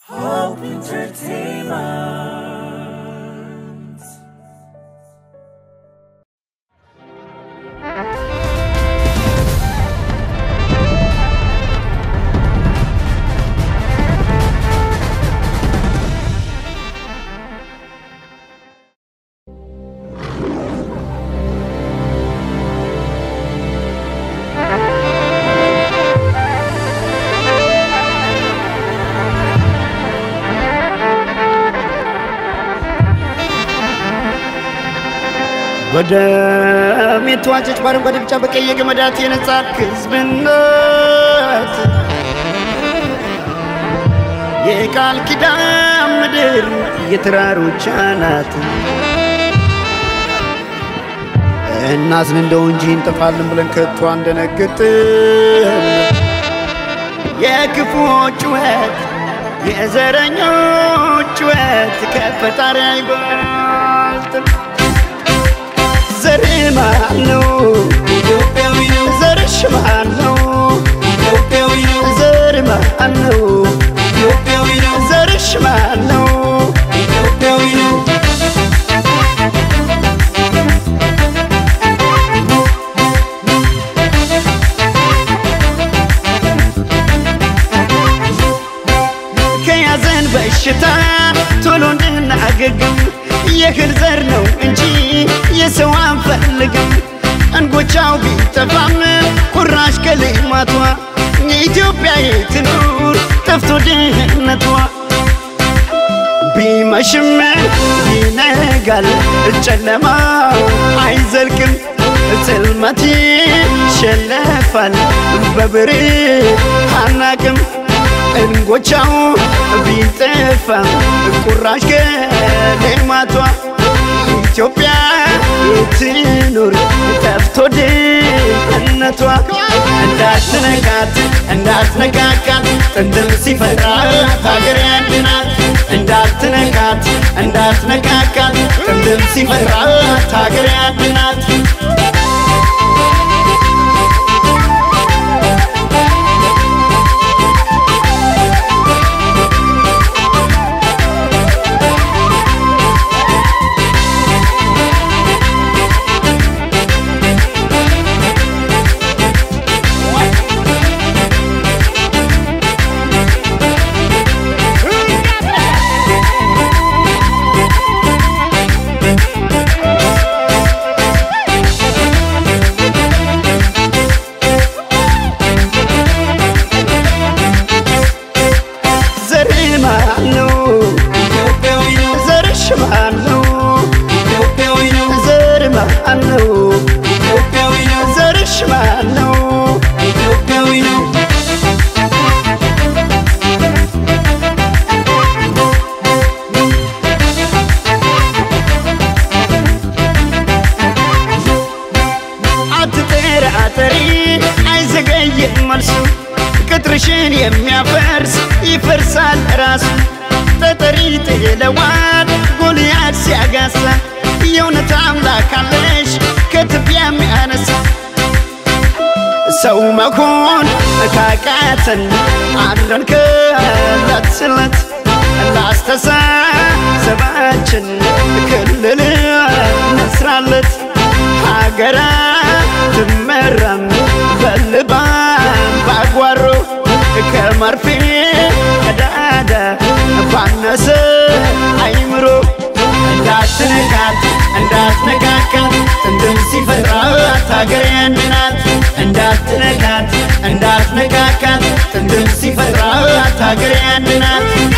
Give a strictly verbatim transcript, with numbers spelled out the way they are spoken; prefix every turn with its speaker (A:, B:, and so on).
A: Hope Entertainment.
B: ወደም የተዋጀች ባረንጓዴ ቢጫ በቀይ የገመዳት የነጻት ሕዝብነት የቃል ኪዳን ምድር የተራሮች አናት እናዝን እንደው እንጂ እንጠፋለን ብለን ከቶ አንደነግጥም የክፉዎች ጩኸት የዘረኞች ጩኸት ከፈጣሪ አይበልጥም ዘርማነው ኢትዮጵያዊ ነው ዘርሽማነው ኢትዮጵያዊ ነው ዘርማነው ኢትዮጵያዊ ነው ዘርሽማነው ኢትዮጵያዊ ነው ከያዘን በሽታ ቶሎ እንድናገግም የእህል ዘር ነው እንጂ የሰው አንፈልግም እንጎቻው ቢጠፋም ቁራሽ ከልማቷ ኢትዮጵያ ትኑር ጠፍቶ ድህነቷ ቢመሽም ይነጋል ጨለማ አይዘልቅም ጽልመት ይሸነፋል በብርሃን እንጎቻው ቢጠፋ ቁራሽ ከልማቷ ኢትዮጵያ ትኑር ጠፍቶ ድህነቷ እንዳትነካት እንዳትነካካት ጥንትም ሲፈጥራት ሀገር ያድናት እንዳትነካት እንዳትነካካት ጥንትም ሲፈጥራት ሀገር ያድናት ቅጥርሽን የሚያፈርስ ይፈርሳል ራሱ ተጠሪ ጥለዋል ጎልያድ ሲያጋሳ የእውነት አምላክ አለሽ ከትቢያ የሚያነሳ ሰው መሆን ካቃተን አድረን ከዕለት ስለት ላስተሳሰባችን ክልል መስራለት ሀገራ ትመራም በልባም ባጓሮ ከመርፌ ቀዳዳ ባነሰ አይምሮ እንዳትነካት እንዳትነካካት ጥንትም ሲፈጥራት ሀገር ያድናት እንዳትነካት እንዳትነካካት ጥንትም ሲፈጥራት ሀገር ያድናት